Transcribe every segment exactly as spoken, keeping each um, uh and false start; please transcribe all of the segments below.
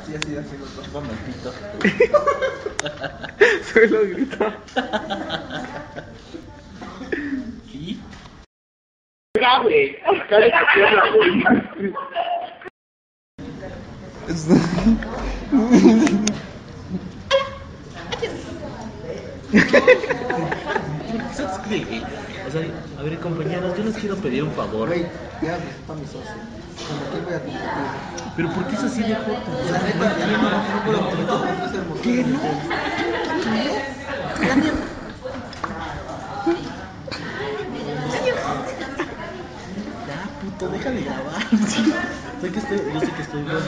Así, así, así los dos. Chúpame el pito. Solo grito. ¿Y? Ya, güey. ¿Sabes qué? O sea, a ver, compañeros, yo les quiero pedir un favor. Güey, ya me para mi socio. ¿Con quién voy a competir? Pero ¿por qué es así de joto? La neta, ya no, no puedo competir porque es el motor. ¿Qué, no? Ya, puto, deja de grabar. Sé que estoy, yo sé que estoy bueno.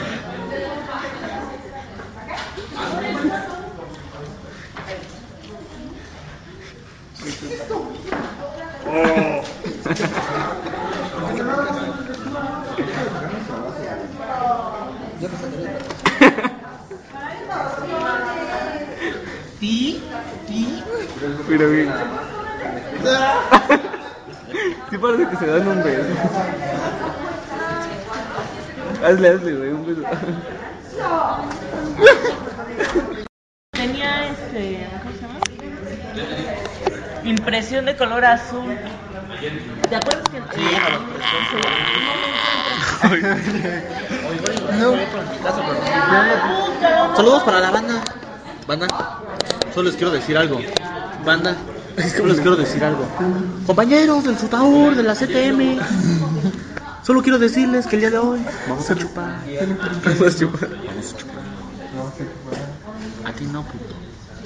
Oh. Ya me sacaré. ¿Ti? ¿Ti? Mira bien. Sí parece que se dan un beso. Hazle, hazle, güey, un beso. Tenía este, ¿cómo se llama? Impresión de color azul. ¿Te acuerdas que Sí, No. Saludos para la banda. Banda, solo les quiero decir algo. Banda, solo les quiero decir algo. Compañeros del Sutaur, de la C T M. Solo quiero decirles que el día de hoy vamos a chupar. Vamos a chupar. Vamos a chupar. A ti no, puto.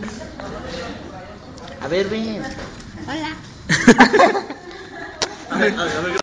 A ver, ven. Hola. A ver, a ver, a ver.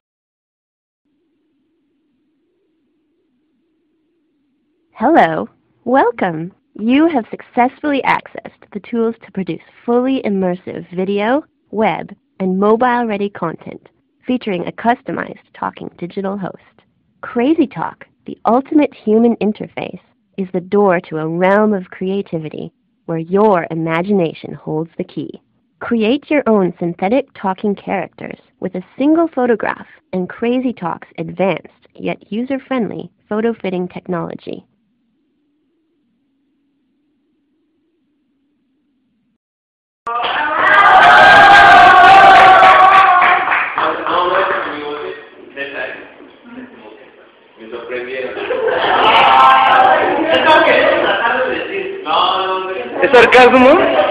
Hello, welcome. You have successfully accessed the tools to produce fully immersive video, web, and mobile-ready content featuring a customized talking digital host. Crazy Talk, the ultimate human interface, is the door to a realm of creativity where your imagination holds the key. Create your own synthetic talking characters with a single photograph and Crazy Talk's advanced yet user-friendly photo-fitting technology. Me sorprendieron. Es lo que tratar de decir. No, no, no. ¿Es sarcasmo?